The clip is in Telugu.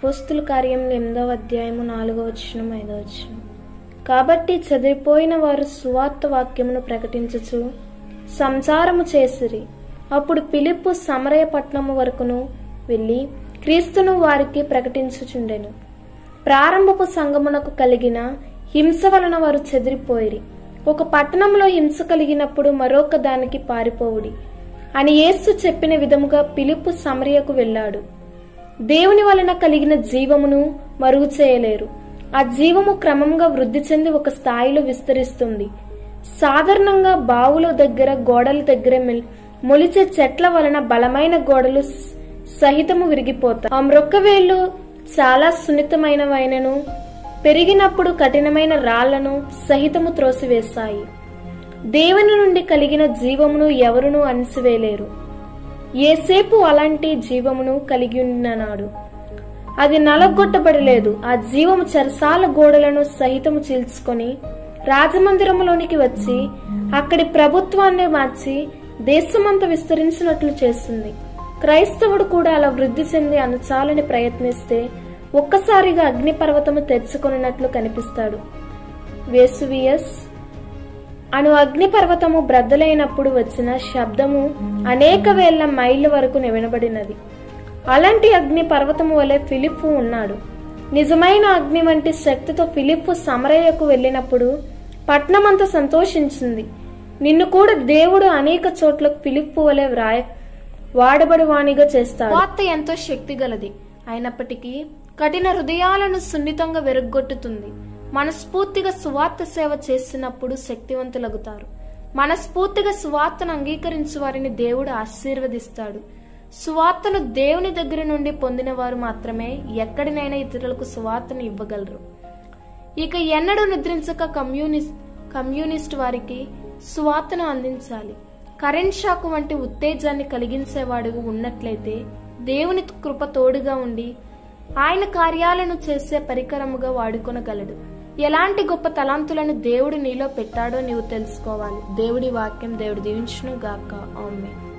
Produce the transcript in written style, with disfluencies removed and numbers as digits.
అపోస్తుల కార్యం 8వ అధ్యాయము 4వ వచనం 5వ వచనం. కాబట్టి చెదిరిపోయిన వారు సువార్త వాక్యమును ప్రకటించుచు సంచారము చేసిరి. అప్పుడు ఫిలిప్పు సమరయ పట్టణము వరకును వెళ్లి క్రీస్తును వారికి ప్రకటించుచుండెను. ప్రారంభపు సంగమునకు కలిగిన హింస వలన వారు చెదిరిపోయిరి. ఒక పట్టణంలో హింస కలిగినప్పుడు మరొక దానికి పారిపోవుడి అని యేసు చెప్పిన విధముగా ఫిలిప్పు సమరయకు వెళ్ళాడు. దేవుని వలన కలిగిన జీవమును మరుగు చేయలేరు. ఆ జీవము క్రమంగా వృద్ధి చెంది ఒక స్థాయిలో విస్తరిస్తుంది. సాధారణంగా బావుల దగ్గర, గోడల దగ్గర మొలిచే చెట్ల వలన బలమైన గోడలు సహితము విరిగిపోతాయి. ఆ మ్రొక్కవేళ్లు చాలా సున్నితమైనవైనను పెరిగినప్పుడు కఠినమైన రాళ్లను సహితము త్రోసివేస్తాయి. దేవుని నుండి కలిగిన జీవమును ఎవరునూ అణిసివేయలేరు. యేసేపు అలాంటి జీవమును కలిగి ఉన్నాడు. అది నలగొట్టబడలేదు. ఆ జీవము చెరసాల గోడలను సహితము చీల్చుకొని రాజమందిరములోనికి వచ్చి అక్కడి ప్రభుత్వాన్ని మార్చి దేశమంతా విస్తరించినట్లు చేస్తుంది. క్రైస్తవుడు కూడా అలా వృద్ధి చెంది అనచాలని ప్రయత్నిస్తే ఒక్కసారిగా అగ్నిపర్వతము తెరుచుకొనినట్లు కనిపిస్తాడు. వేసువియస్ అను అగ్నిపర్వతము బ్రద్దలైనప్పుడు వచ్చిన శబ్దము అనేక వేల మైళ్ళ వరకు వినబడినది. అలాంటి అగ్ని పర్వతము వలె ఫిలిప్పు ఉన్నాడు. నిజమైన అగ్ని వంటి శక్తితో ఫిలిప్పు సమరయకు వెళ్ళినప్పుడు పట్నమంతా సంతోషించింది. నిన్ను కూడా దేవుడు అనేక చోట్లకు ఫిలిప్పు వలె వాడబడువానిగా చేస్తాడు. వార్త ఎంతో శక్తి గలది అయినప్పటికీ కఠిన హృదయాలను సున్నితంగా వెరగొట్టుతుంది. మనస్ఫూర్తిగా సువార్త సేవ చేసినప్పుడు శక్తివంతులగుతారు. మనస్ఫూర్తిగా సువార్తను అంగీకరించు వారిని దేవుడు ఆశీర్వదిస్తాడు. సువార్తను దేవుని దగ్గర నుండి పొందిన వారు మాత్రమే ఎక్కడినైనా ఇతరులకు సువార్తను ఇవ్వగలరు. ఇక ఎన్నడూ నిద్రించక కమ్యూనిస్ట్ వారికి సువార్తను అందించాలి. కరెంట్ షాక్ వంటి ఉత్తేజాన్ని కలిగించేవాడు ఉన్నట్లయితే దేవుని కృప తోడుగా ఉండి ఆయన కార్యాలను చేసే పరికరముగా వాడుకొనగలడు. ఎలాంటి గొప్ప తలాంతులను దేవుడు నీలో పెట్టాడో నీవు తెలుసుకోవాలి. దేవుడి వాక్యం దేవుడు దీవించును గాక. ఆమేన్.